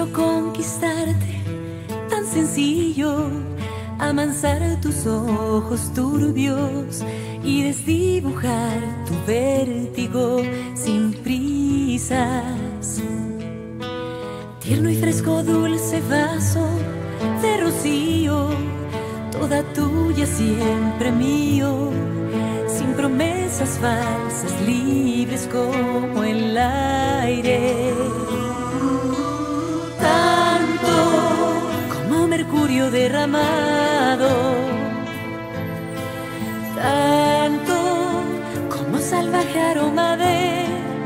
sencillo conquistarte, tan sencillo amansar tus ojos turbios y desdibujar tu vértigo sin prisas. Tierno y fresco dulce vaso de rocío, toda tuya siempre mío, sin promesas falsas, libres como el aire. Tanto como mercurio derramado, tanto como salvaje aroma de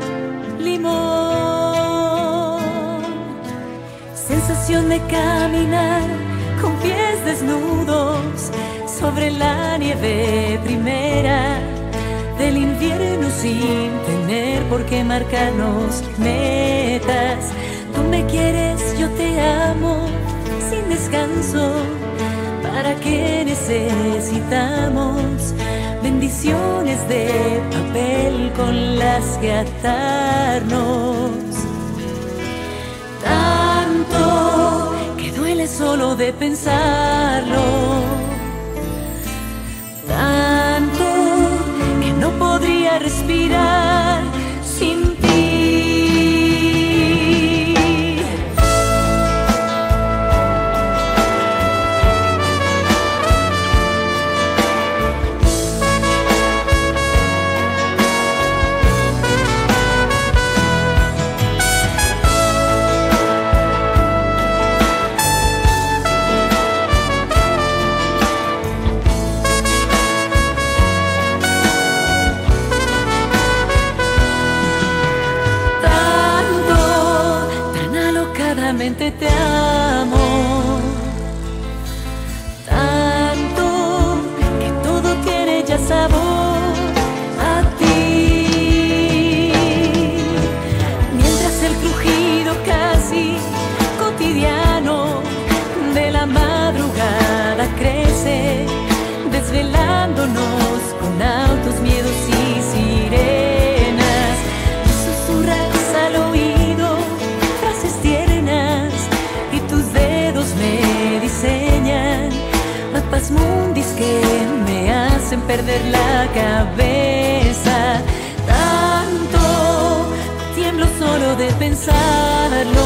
limón, sensación de caminar con pies desnudos sobre la nieve primera del invierno sin tener por qué marcarnos metas. Tú me quieres, yo te amo sin descanso. ¿Para qué necesitamos bendiciones de papel con las que atarnos? Tanto que duele solo de pensarlo, tanto que no podría respirar sin ti. Te amo tanto que todo tiene ya sabor a ti, mientras el crujido casi cotidiano de la madrugada crece, desvelándonos con autos, miedos y sirenas. Y susurras al oído frases tiernas y tus dedos me diseñan mapas mundis que me hacen perder la cabeza. Tanto tiemblo solo de pensarlo,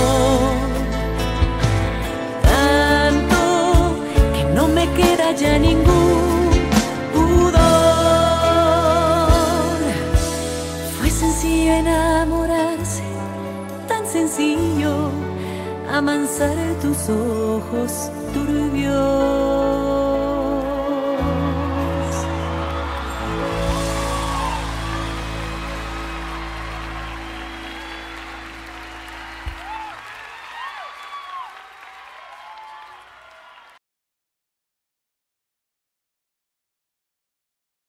tanto que no me queda ya ningún pudor. Fue sencillo enamorarse, tan sencillo amansar tus ojos turbios.